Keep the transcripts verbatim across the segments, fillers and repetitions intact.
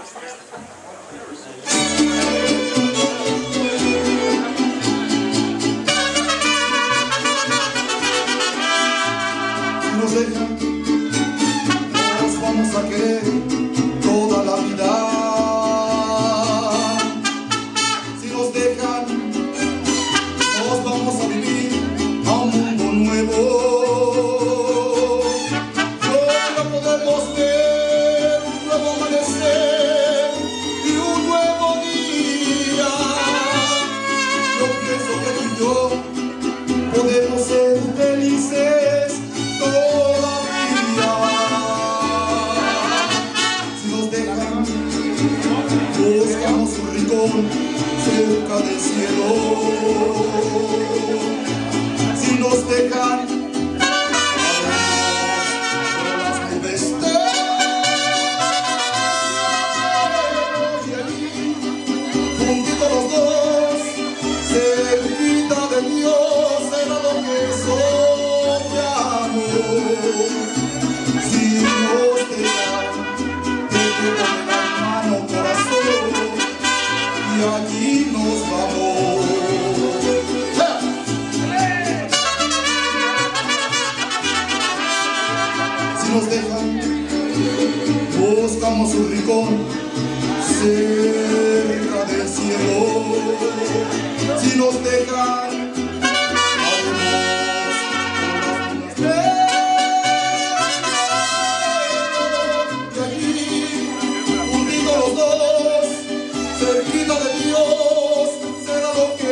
Nos dejan, nos vamos a querer toda la vida. Si nos dejan, nos vamos a vivir a un mundo nuevo. Donde podemos ver un nuevo amanecer y un nuevo día. Yo pienso que tú y yo podemos ser felices todavía. Si nos dejan, buscamos un rincón cerca del cielo. Si nos dejan, haremos las nubes y allí, juntitos los dos, cerquita de Dios, será lo que soñamos. Si nos dejan, te llevo de la mano, corazón, y allí nos vamos. Si nos dejan, buscamos un rincón cerca del cielo. Si nos dejan, haremos unas y allí, juntitos los dos, cerquita de Dios, será lo que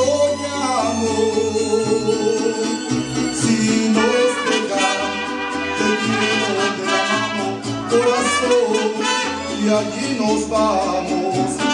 soñamos. Si nos dejan, te llevo de la mano, corazón, y allí nos vamos.